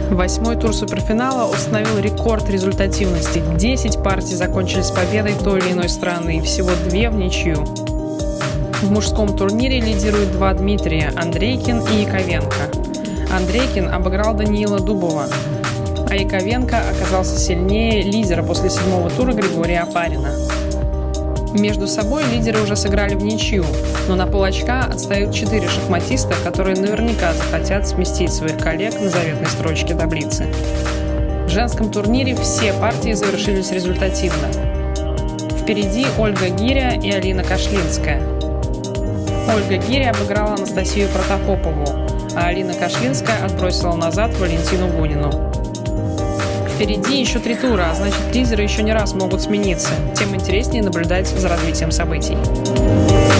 Восьмой тур суперфинала установил рекорд результативности. 10 партий закончились победой той или иной страны и всего 2 в ничью. В мужском турнире лидируют 2 Дмитрия – Андрейкин и Яковенко. Андрейкин обыграл Даниила Дубова, а Яковенко оказался сильнее лидера после 7-го тура Григория Опарина. Между собой лидеры уже сыграли в ничью, но на полочка отстают 4 шахматиста, которые наверняка захотят сместить своих коллег на заветной строчке таблицы. В женском турнире все партии завершились результативно. Впереди Ольга Гиря и Алина Кашлинская. Ольга Гиря обыграла Анастасию Протопопову, а Алина Кашлинская отбросила назад Валентину Бунину. Впереди еще 3 тура, а значит, лидеры еще не раз могут смениться. Тем интереснее наблюдать за развитием событий.